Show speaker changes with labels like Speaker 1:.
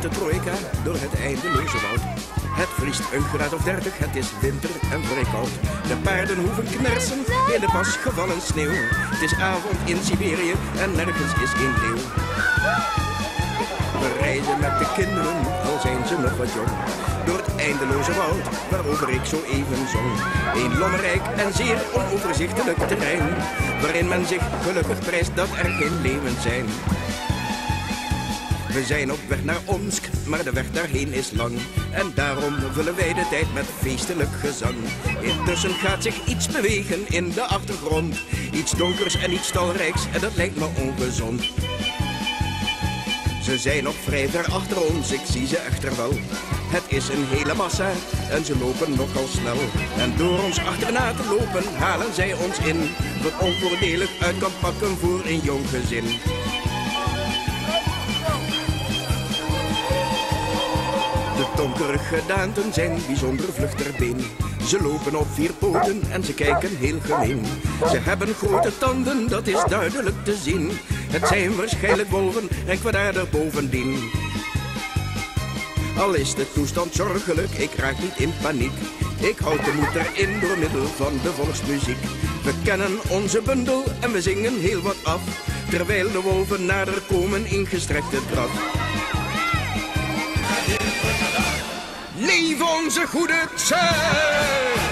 Speaker 1: de trojka door het eindeloze woud. Het vriest een graad of 30, het is winter en vrij koud. De paarden hoeven knersen in de pas gevallen sneeuw. Het is avond in Siberië en nergens is een leeuw. We reizen met de kinderen, al zijn ze nog wat jong. Door het eindeloze woud, waarover ik zo even zong. Een lommerrijk en zeer onoverzichtelijk terrein, waarin men zich gelukkig prijst dat er geen leeuwen zijn. We zijn op weg naar Omsk, maar de weg daarheen is lang. En daarom vullen wij de tijd met feestelijk gezang. Intussen gaat zich iets bewegen in de achtergrond. Iets donkers en iets talrijks, en dat lijkt me ongezond. Ze zijn nog vrij ver achter ons, ik zie ze echter wel. Het is een hele massa en ze lopen nogal snel. En door ons achterna te lopen halen zij ons in, wat onvoordelig uit kan pakken voor een jong gezin. De donkere gedaanten zijn bijzonder vlug ter been. Ze lopen op 4 poten en ze kijken heel gemeen. Ze hebben grote tanden, dat is duidelijk te zien. Het zijn waarschijnlijk wolven en kwaadaardig bovendien. Al is de toestand zorgelijk, ik raak niet in paniek. Ik houd de moed erin door middel van de volksmuziek. We kennen onze bundel en we zingen heel wat af, terwijl de wolven nader komen in gestrekte draf. Leef onze goede Tsar!